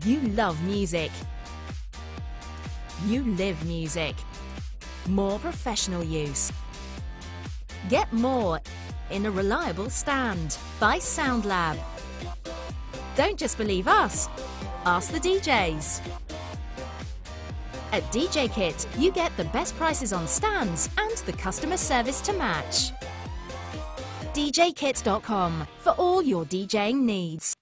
You love music. You live music. More professional use. Get more in a reliable stand by SoundLab. Don't just believe us, ask the DJs. At djkit, you get the best prices on stands and the customer service to match. djkit.com for all your DJing needs.